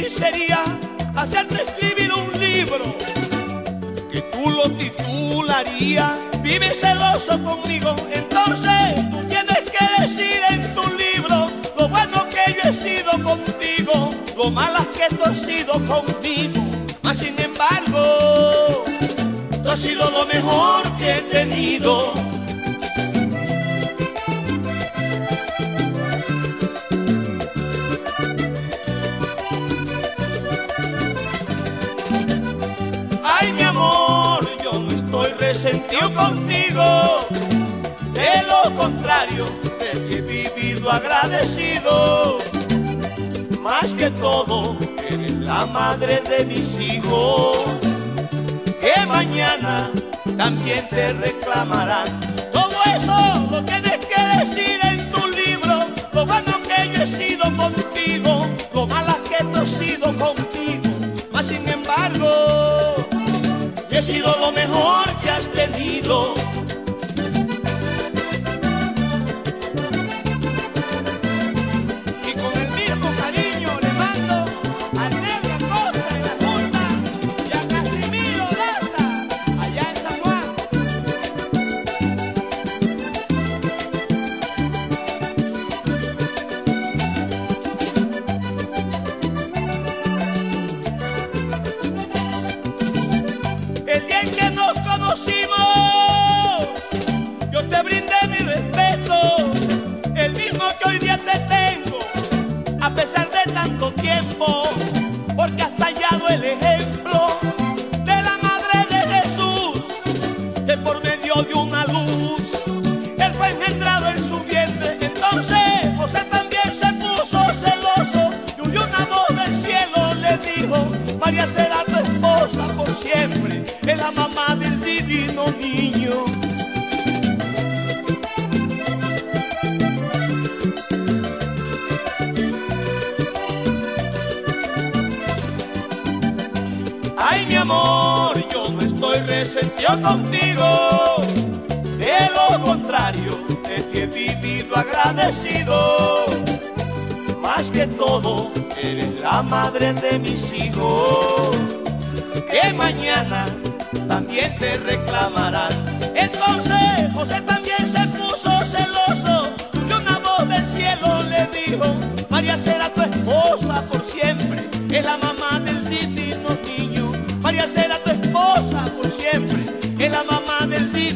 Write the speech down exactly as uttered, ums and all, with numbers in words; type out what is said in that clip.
sería hacerte escribir un libro que tú lo titularías Vive celoso conmigo. Entonces tú tienes que decir en tu libro lo bueno que yo he sido contigo, lo malas que tú has sido conmigo. Mas sin embargo, tú has sido lo mejor que he tenido. Ay, mi amor, yo no estoy resentido contigo. De lo contrario, de ti he vivido agradecido. Más que todo, eres la madre de mis hijos, que mañana también te reclamarán. Todo eso lo tienes que decir en tu libro, lo bueno que yo he sido contigo, lo malas que tú has sido contigo. Mas sin embargo, yo he sido lo mejor que has tenido. El día en que nos conocimos, yo te brindé mi respeto, el mismo que hoy día te tengo, a pesar de tanto tiempo, porque has tallado el ejemplo de la madre de Jesús, que por medio de una luz, él fue engendrado en su vientre. Entonces José también se puso celoso, y una voz del cielo le dijo: María será tu esposa por siempre, es la mamá del divino niño. Ay, mi amor, yo no estoy resentido contigo. De lo contrario, de ti he vivido agradecido. Más que todo, eres la madre de mis hijos, que mañana también te reclamarán. Entonces José también se puso celoso, y una voz del cielo le dijo: María será tu esposa por siempre, es la mamá del divino niño. María será tu esposa por siempre, es la mamá del divino niño.